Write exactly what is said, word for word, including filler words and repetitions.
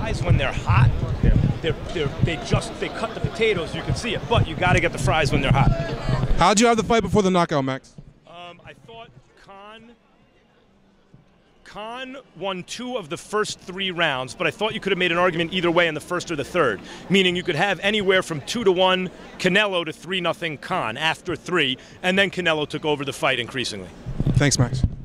fries when they're hot, yeah. they're, they're, they just they cut the potatoes. You can see it, but you got to get the fries when they're hot. How'd you have the fight before the knockout, Max? Um, I thought Khan. Khan won two of the first three rounds, but I thought you could have made an argument either way in the first or the third, meaning you could have anywhere from two to one Canelo to three nothing Khan after three, and then Canelo took over the fight increasingly. Thanks, Max.